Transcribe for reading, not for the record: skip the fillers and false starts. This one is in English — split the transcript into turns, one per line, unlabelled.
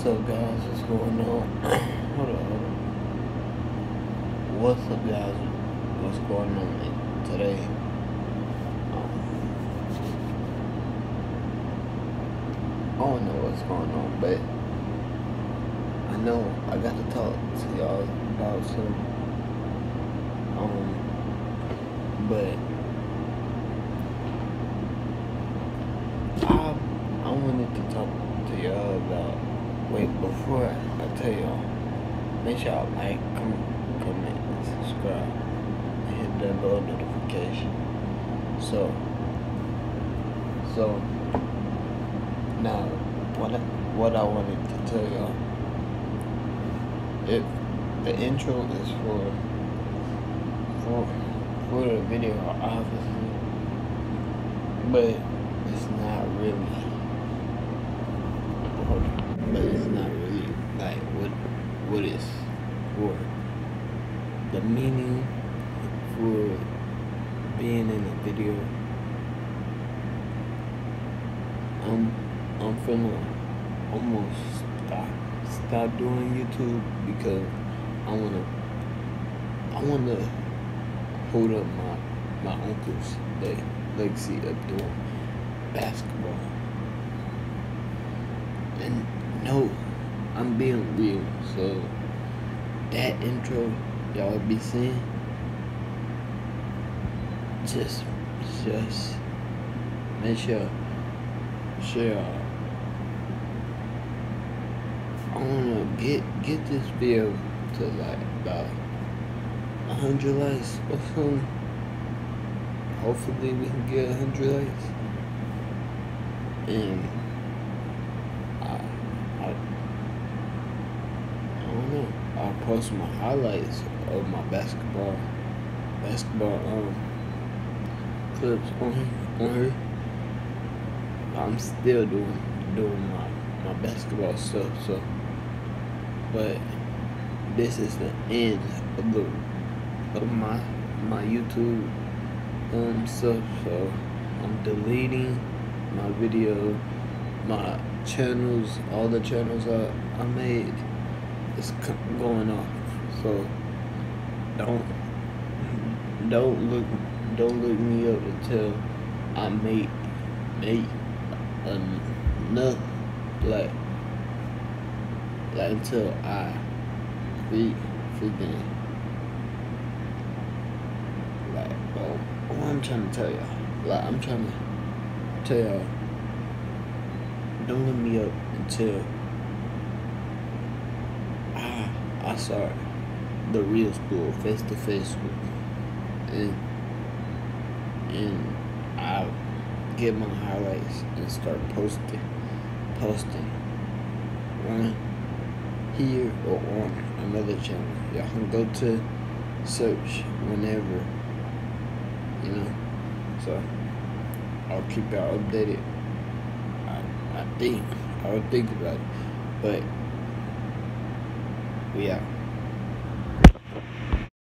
up, guys? What's going on? Hold on. What's up, guys? What's going on today? I don't know what's going on, but I know I got to talk to y'all about some. But I wanted to talk to y'all about. Wait, before I tell y'all, make sure y'all like, comment, and subscribe, and hit that little notification. So now what I wanted to tell y'all, the intro is for the video, obviously, but it's not really. But it's not really like what it's for. The meaning for being in a video. I'm finna almost stop doing YouTube because I wanna hold up my uncle's legacy of doing basketball. And no, I'm being real. So that intro y'all be seeing, just make sure I wanna get this video to like about 100 likes or something. Hopefully we can get 100 likes. And I'll post my highlights of my basketball clips on her. I'm still doing my basketball stuff, so but this is the end of my YouTube stuff, so I'm deleting my video, my channels, all the channels I made. It's going off, so don't look me up until I make enough, like until I freaking like, what I'm trying to tell y'all, I'm trying to tell y'all, don't look me up until I start the real school face-to-face with, and I'll get my highlights and start posting on here or on another channel. Y'all can go to search whenever, so I'll keep y'all updated. I would think about it, but we out.